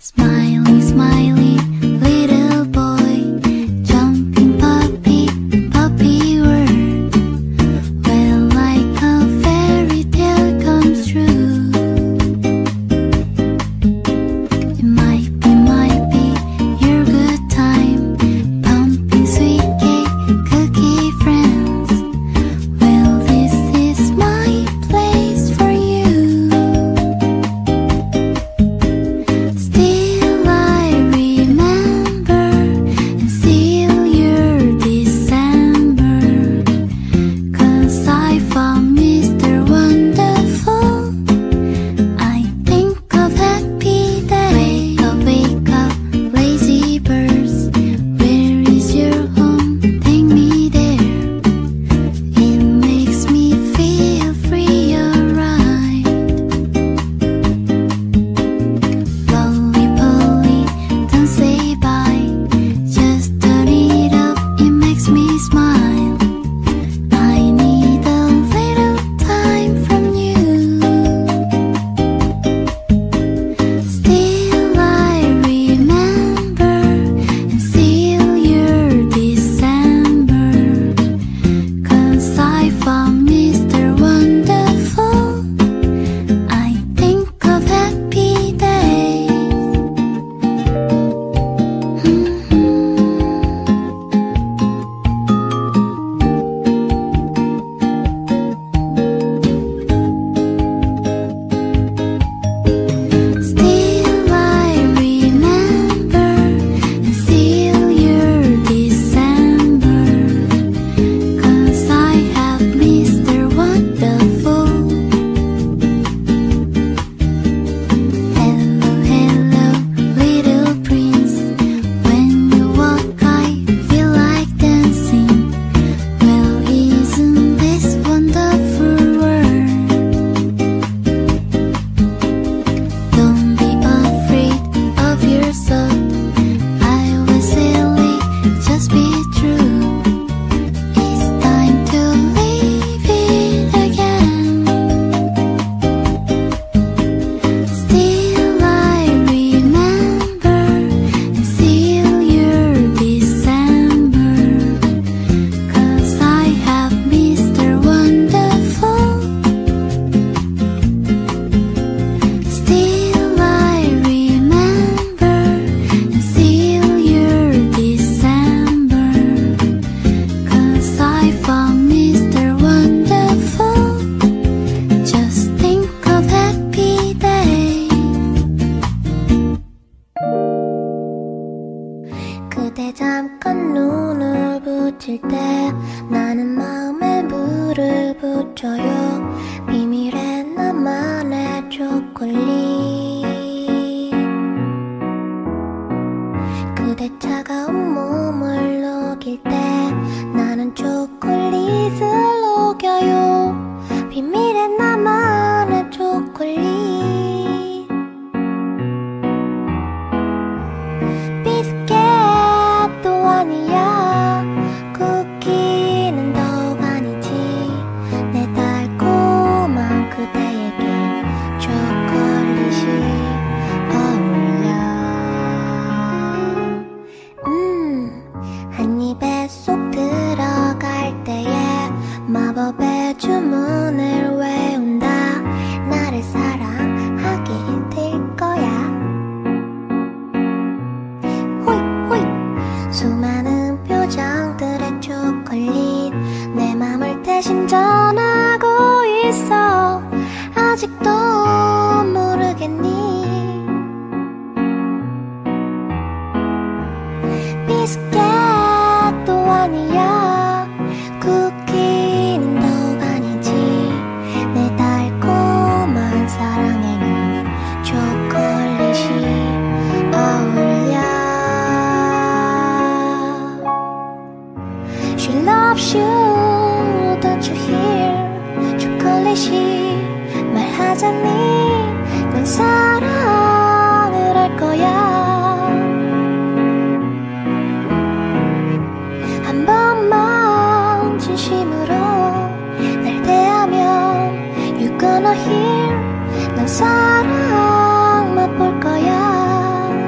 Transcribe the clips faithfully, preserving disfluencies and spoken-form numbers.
Smiley, smiley, little boy, jumping puppy, puppy world, well, like a fairy tale comes true. It might be, might be your good time, pumping sweet cake, cookie friends. Well, this is my place for you. Still I remember and seal your December, 'cause I found Mister Wonderful. I think of happy day. Wake up, wake up, lazy birds. Where is your home? Take me there. It makes me feel free, alright. Lolly Polly, don't say bye. Just turn it up, it makes me smile. I need a little time from you. Still I remember and seal your December, 'cause I found Mister Wonderful. I think of happy days. Still I remember and seal your December, 'cause I have Mister Wonderful. Hello, hello, little prince. When you walk, I feel like dancing. Well, isn't this wonderful world? Don't be afraid of yourself. I was silly, just be true. It's time to live it again. Still I remember and seal your December, 'cause I have Mister Wonderful. Still I remember and seal your December, 'cause I found Mister Wonderful. Just think of happy days. 그대 잠깐 눈을 붙일 때 나는 마음에 물을 붙여요. 비밀의 나만의 초콜릿. 그대 차가운 몸을 녹일 때 나는 초콜릿을 녹여요. 비밀의 나만의 초콜릿. 비스켓도 아니야, 쿠키는 더욱 아니지. 내 달콤한 그대에게 초콜릿이 어울려. 음, 한 입에 쏙 들어갈 때에 마법의 주문을 외운다. 나를 사랑하게 될 거야. 호잇 호잇. 수많은 표정들의 초콜릿 내 맘을 대신 전하고 있어. 아직도 모르겠니? 비스켓도 아니야, 쿠키는 더욱 아니지. 내 달콤한 사랑에는 초콜릿이 어울려. She loves you, don't you hear? 초콜릿이 말하자니 넌 사랑을 할 거야. 한 번만 진심으로 날 대하면 You're gonna hear. 넌 사랑 맛볼 거야.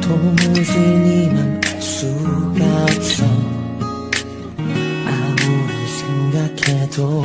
도무지 니만 알 수가 없어. 아무리 생각해도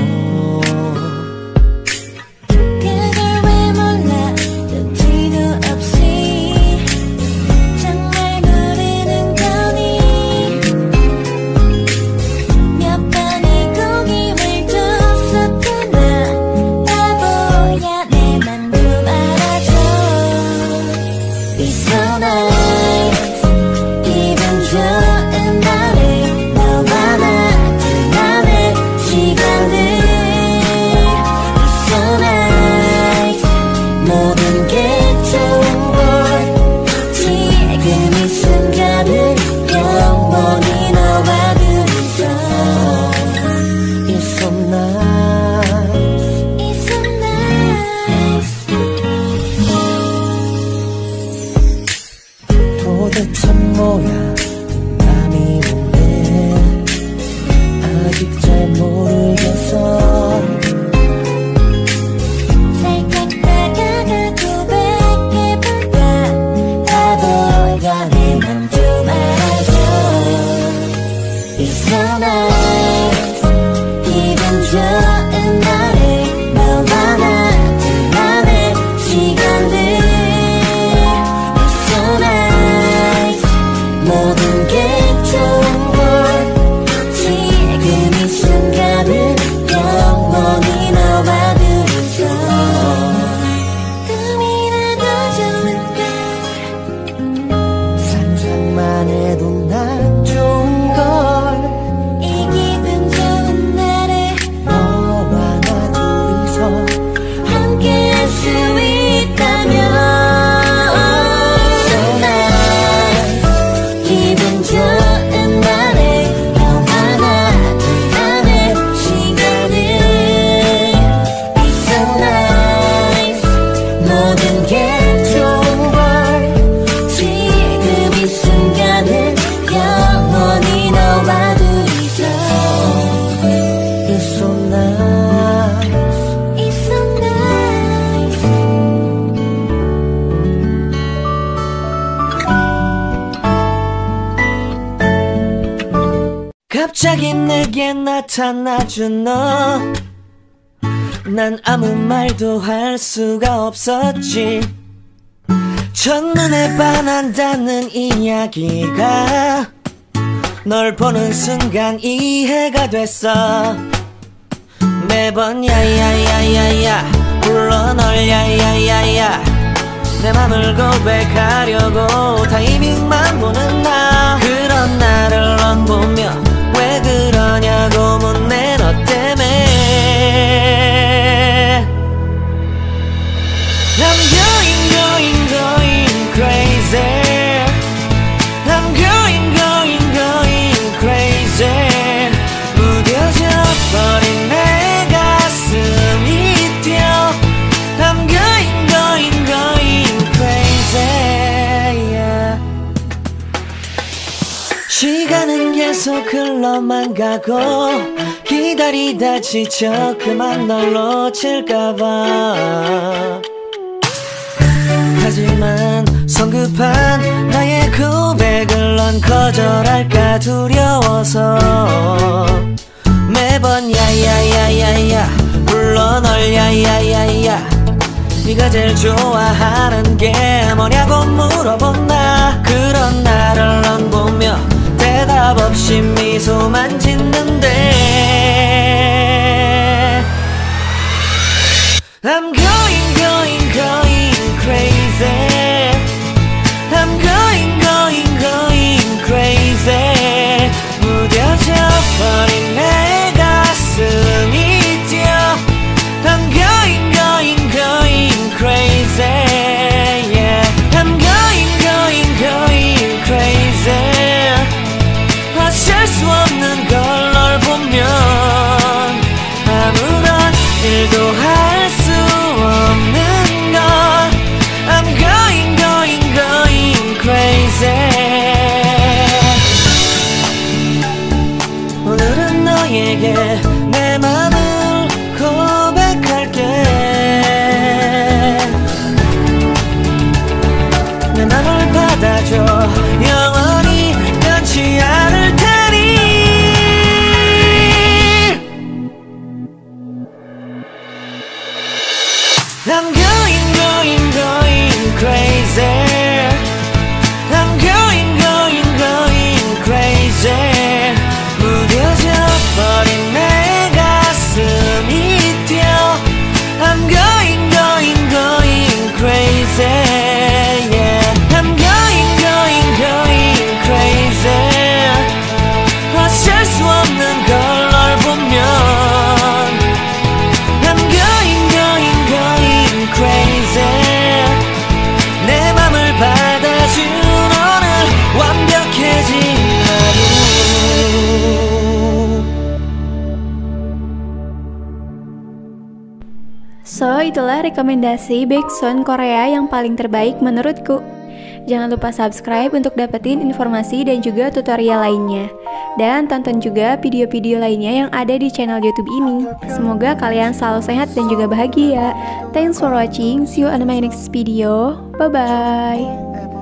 도대체 뭐야 그 맘이 뭔데 아직 잘 모르겠어. 살짝 다가가 고백해볼까. 바보야 내 맘 좀 알아줘. It's so nice. 기분 좋은 날에 너와 나 둘만의 시간들. It's so nice. 모든 게 좋은 걸. 지금 이 순간은 영원히 너와 둘이서. 꿈이라도 좋은 걸. 상상만 해도 난 좋은 걸. 이 기분 좋은 날에 너와 나 둘이서 함께 할 수 있다면. So nice. 기분 좋은 날에 너와 나 둘만의 시간을. It's so nice. 모든 게 좋은 걸. 지금 이 순간은 영원히 너와 둘이서. It's so nice. It's so nice. 갑자기 내게 나타나준 너. 난 아무 말도 할 수가 없었지. 첫눈에 반한다는 이야기가 널 보는 순간 이해가 됐어. 매번 야야야야야 불러 널 야야야야. 내 맘을 고백하려고 타이밍만 보는 나. 그런 나를 넌 보며 왜 그러냐고 묻네 너 때문에. I'm going going going crazy. I'm going going going crazy. 무뎌져 버린 내 가슴이 뛰어. I'm going going going crazy yeah. 시간은 계속 흘러만 가고 기다리다 지쳐 그만 널 놓칠까봐. 하지만 성급한 나의 고백을 넌 거절할까 두려워서 매번 야야야야야 불러 널 야야야야. 네가 제일 좋아하는 게 뭐냐고 물어본 나. 그런 나를 넌 보며 대답 없이 미소만 짓는데 I'm going going going crazy. I'm going going going crazy. 무뎌져 버린 내 가슴이 뛰어. I'm going going going crazy yeah. I'm going going going crazy. 어쩔 수 없는 걸 널 보면 아무런 일도 할 수 없어. 받아줘 영원히 변치 않을 테니 I'm going going going crazy I'm going going going crazy 무뎌져 버린 내 가슴이 뛰어 I'm going going going crazy yeah I'm going going going crazy 어쩔 수 없는 걸 널 보면 I'm going going going crazy 내 맘을 받아준 오늘 완벽해진 하루 So, itulah rekomendasi backsound Korea yang paling terbaik menurutku. Jangan lupa subscribe untuk dapetin informasi dan juga tutorial lainnya. Dan tonton juga video-video lainnya yang ada di channel YouTube ini. Semoga kalian selalu sehat dan juga bahagia. Thanks for watching. See you on my next video. Bye-bye.